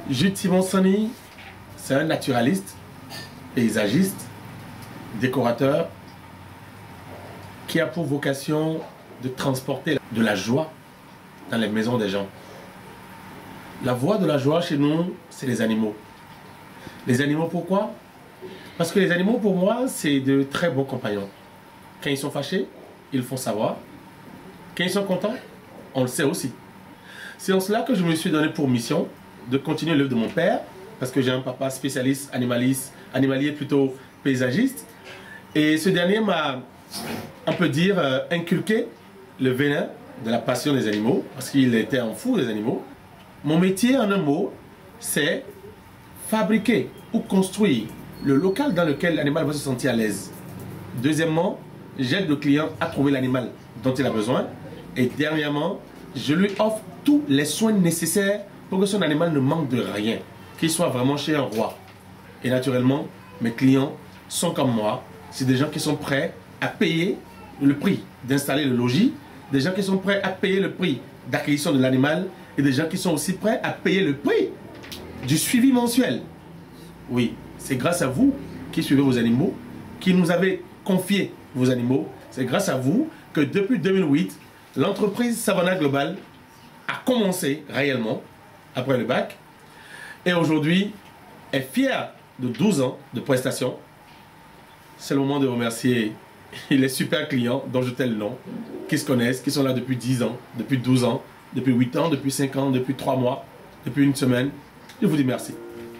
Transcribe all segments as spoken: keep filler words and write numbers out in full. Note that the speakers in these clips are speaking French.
Jude Simonsoni, c'est un naturaliste, paysagiste, décorateur, qui a pour vocation de transporter de la joie dans les maisons des gens. La voie de la joie chez nous, c'est les animaux. Les animaux, pourquoi? Parce que les animaux, pour moi, c'est de très bons compagnons. Quand ils sont fâchés, ils le font savoir. Quand ils sont contents, on le sait aussi. C'est en cela que je me suis donné pour mission de continuer l'œuvre de mon père, parce que j'ai un papa spécialiste animaliste, animalier plutôt paysagiste. Et ce dernier m'a, on peut dire, euh, inculqué le venin de la passion des animaux, parce qu'il était un fou des animaux. Mon métier, en un mot, c'est fabriquer ou construire le local dans lequel l'animal va se sentir à l'aise. Deuxièmement, j'aide le client à trouver l'animal dont il a besoin. Et dernièrement, je lui offre tous les soins nécessaires pour que son animal ne manque de rien, qu'il soit vraiment chez un roi. Et naturellement, mes clients sont comme moi. C'est des gens qui sont prêts à payer le prix d'installer le logis, des gens qui sont prêts à payer le prix d'acquisition de l'animal et des gens qui sont aussi prêts à payer le prix du suivi mensuel. Oui, c'est grâce à vous qui suivez vos animaux, qui nous avez confié vos animaux. C'est grâce à vous que depuis deux mille huit, l'entreprise Savannah Global a commencé réellement après le bac et aujourd'hui est fière de douze ans de prestations. C'est le moment de remercier les super clients dont je tais le nom, qui se connaissent, qui sont là depuis dix ans, depuis douze ans, depuis huit ans, depuis cinq ans, depuis trois mois, depuis une semaine. Je vous dis merci.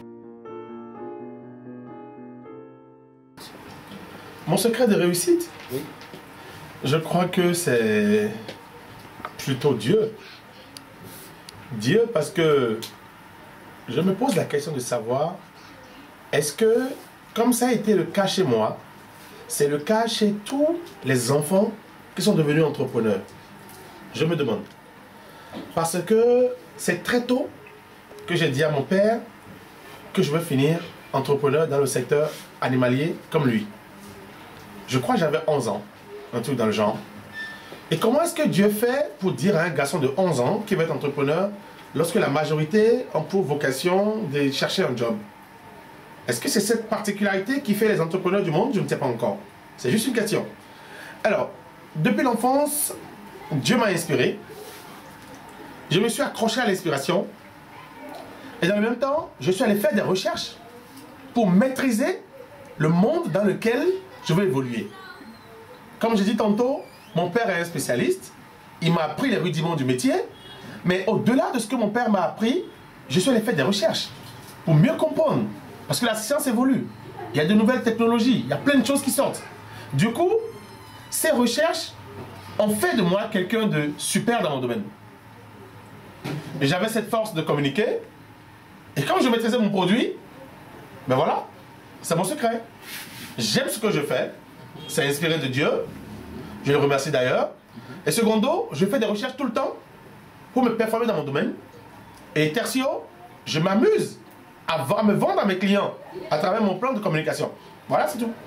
Mon secret de réussite, oui. Je crois que c'est plutôt Dieu. Dieu, parce que je me pose la question de savoir, est-ce que, comme ça a été le cas chez moi, c'est le cas chez tous les enfants qui sont devenus entrepreneurs? Je me demande. Parce que c'est très tôt que j'ai dit à mon père que je veux finir entrepreneur dans le secteur animalier comme lui. Je crois que j'avais onze ans, un truc dans le genre. Et comment est-ce que Dieu fait pour dire à un garçon de onze ans qui va être entrepreneur lorsque la majorité ont pour vocation de chercher un job? Est-ce que c'est cette particularité qui fait les entrepreneurs du monde? Je ne sais pas encore. C'est juste une question. Alors, depuis l'enfance, Dieu m'a inspiré. Je me suis accroché à l'inspiration. Et dans le même temps, je suis allé faire des recherches pour maîtriser le monde dans lequel je veux évoluer. Comme je dis tantôt, mon père est un spécialiste. Il m'a appris les rudiments du métier. Mais au-delà de ce que mon père m'a appris, je suis allé faire des recherches pour mieux comprendre. Parce que la science évolue. Il y a de nouvelles technologies. Il y a plein de choses qui sortent. Du coup, ces recherches ont fait de moi quelqu'un de super dans mon domaine. Et j'avais cette force de communiquer. Et quand je maîtrisais mon produit, ben voilà, c'est mon secret. J'aime ce que je fais. C'est inspiré de Dieu. Je le remercie d'ailleurs. Et secondo, je fais des recherches tout le temps pour me performer dans mon domaine. Et tertio, je m'amuse à, à me vendre à mes clients à travers mon plan de communication. Voilà, c'est tout.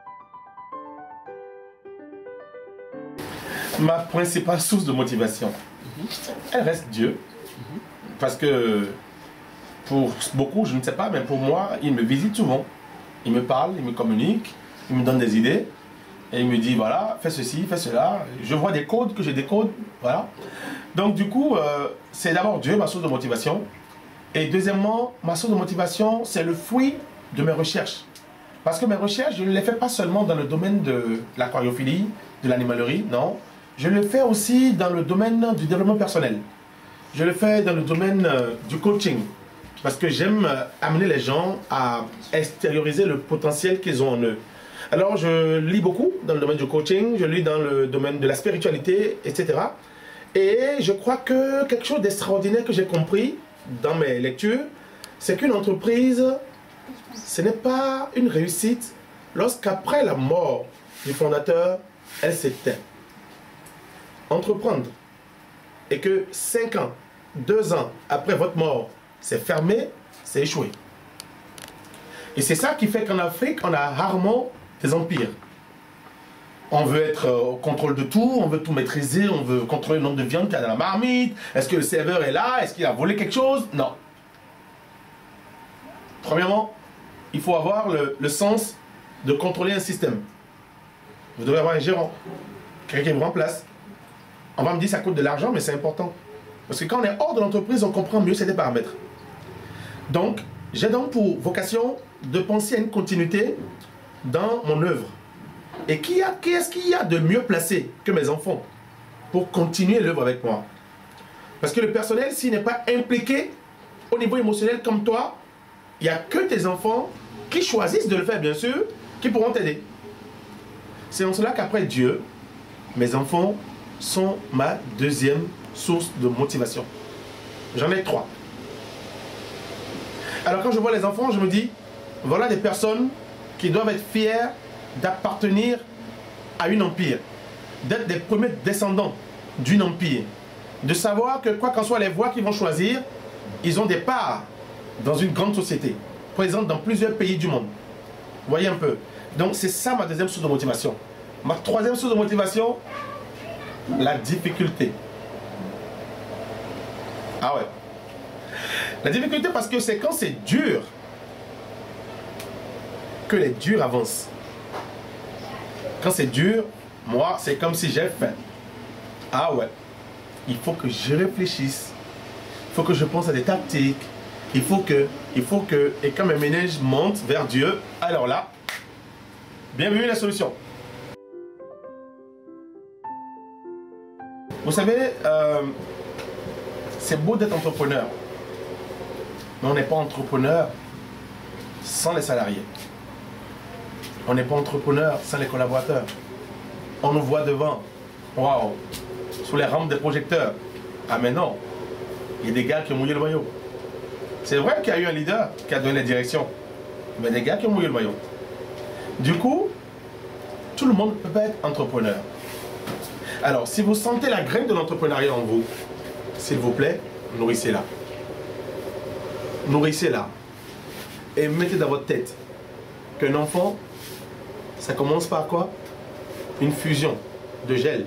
Ma principale source de motivation, elle reste Dieu. Parce que pour beaucoup, je ne sais pas, mais pour moi, il me visite souvent. Il me parle, il me communique, il me donne des idées. Et il me dit, voilà, fais ceci, fais cela. Je vois des codes que je décode, voilà. Donc du coup, euh, c'est d'abord Dieu, ma source de motivation. Et deuxièmement, ma source de motivation, c'est le fruit de mes recherches. Parce que mes recherches, je ne les fais pas seulement dans le domaine de l'aquariophilie, de l'animalerie, non. Je le fais aussi dans le domaine du développement personnel. Je le fais dans le domaine euh, du coaching. Parce que j'aime euh, amener les gens à extérioriser le potentiel qu'ils ont en eux. Alors je lis beaucoup dans le domaine du coaching, je lis dans le domaine de la spiritualité, et cetera. Et je crois que quelque chose d'extraordinaire que j'ai compris dans mes lectures, c'est qu'une entreprise, ce n'est pas une réussite lorsqu'après la mort du fondateur, elle s'éteint. Entreprendre et que cinq ans, deux ans après votre mort, c'est fermé, c'est échoué. Et c'est ça qui fait qu'en Afrique, on a rarement des empires. On veut être au contrôle de tout, on veut tout maîtriser, on veut contrôler le nombre de viande qu'il y a dans la marmite. Est-ce que le serveur est là? Est-ce qu'il a volé quelque chose? Non. Premièrement, il faut avoir le, le sens de contrôler un système. Vous devez avoir un gérant, quelqu'un qui vous remplace. On va me dire que ça coûte de l'argent, mais c'est important. Parce que quand on est hors de l'entreprise, on comprend mieux ces paramètres. Donc, j'ai donc pour vocation de penser à une continuité dans mon œuvre. Et qui a, qu'est-ce qu'il y a de mieux placé que mes enfants pour continuer l'œuvre avec moi? Parce que le personnel, s'il n'est pas impliqué au niveau émotionnel comme toi, il n'y a que tes enfants qui choisissent de le faire, bien sûr, qui pourront t'aider. C'est en cela qu'après Dieu, mes enfants sont ma deuxième source de motivation. J'en ai trois. Alors quand je vois les enfants, je me dis, voilà des personnes qui doivent être fières d'appartenir à une empire, d'être des premiers descendants d'une empire, de savoir que quoi qu'en soit les voies qu'ils vont choisir, ils ont des parts dans une grande société, présente dans plusieurs pays du monde. Vous voyez un peu. Donc c'est ça ma deuxième source de motivation. Ma troisième source de motivation, la difficulté. Ah ouais. La difficulté parce que c'est quand c'est dur que les durs avancent. Quand c'est dur, moi, c'est comme si j'ai faim. Ah ouais. Il faut que je réfléchisse. Il faut que je pense à des tactiques. Il faut que, il faut que, et quand mes ménages montent vers Dieu, alors là, bienvenue la solution. Vous savez, euh, c'est beau d'être entrepreneur, mais on n'est pas entrepreneur sans les salariés. On n'est pas entrepreneur sans les collaborateurs. On nous voit devant, waouh, sous les rampes des projecteurs. Ah mais non, il y a des gars qui ont mouillé le maillot. C'est vrai qu'il y a eu un leader qui a donné la direction, mais des gars qui ont mouillé le maillot. Du coup, tout le monde ne peut pas être entrepreneur. Alors, si vous sentez la graine de l'entrepreneuriat en vous, s'il vous plaît, nourrissez-la. Nourrissez-la. Et mettez dans votre tête qu'un enfant, ça commence par quoi? Une fusion de gel.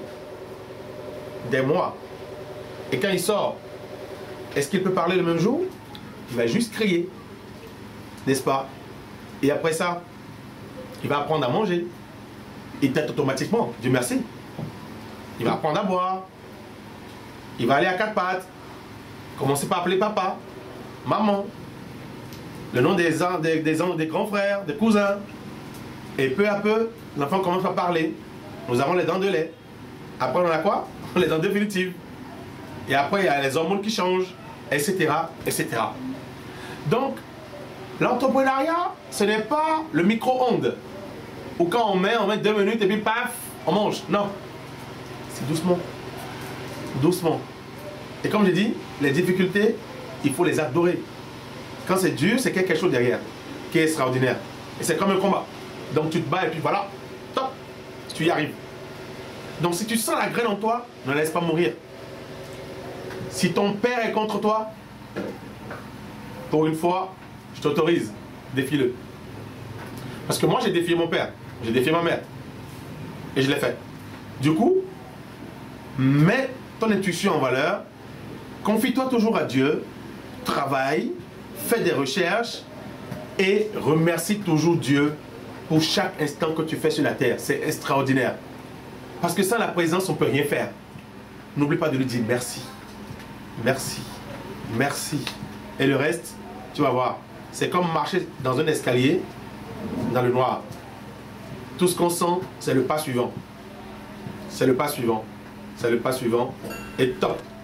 Des mois. Et quand il sort, est-ce qu'il peut parler le même jour? Il va juste crier. N'est-ce pas? Et après ça, il va apprendre à manger. Et peut-être automatiquement, Dieu merci. Il va apprendre à boire. Il va aller à quatre pattes. Commencer par appeler papa, maman. Le nom des, des, des, des grands frères, des cousins. Et peu à peu, l'enfant commence à parler. Nous avons les dents de lait. Après, on a quoi? Les dents définitives. Et après, il y a les hormones qui changent, et cetera, et cetera. Donc, l'entrepreneuriat, ce n'est pas le micro-ondes. Où quand on met, on met deux minutes et puis paf, on mange. Non. C'est doucement. Doucement. Et comme je dis, les difficultés, il faut les adorer. Quand c'est dur, c'est quelque chose derrière, qui est extraordinaire. Et c'est comme un combat. Donc tu te bats et puis voilà, top, tu y arrives. Donc si tu sens la graine en toi, ne laisse pas mourir. Si ton père est contre toi, pour une fois, je t'autorise, défie-le. Parce que moi j'ai défié mon père, j'ai défié ma mère. Et je l'ai fait. Du coup, mets ton intuition en valeur, confie-toi toujours à Dieu, travaille, fais des recherches et remercie toujours Dieu pour chaque instant que tu fais sur la terre. C'est extraordinaire. Parce que sans la présence, on ne peut rien faire. N'oublie pas de lui dire merci. Merci. Merci. Et le reste, tu vas voir. C'est comme marcher dans un escalier, dans le noir. Tout ce qu'on sent, c'est le pas suivant. C'est le pas suivant. C'est le pas suivant. Et top.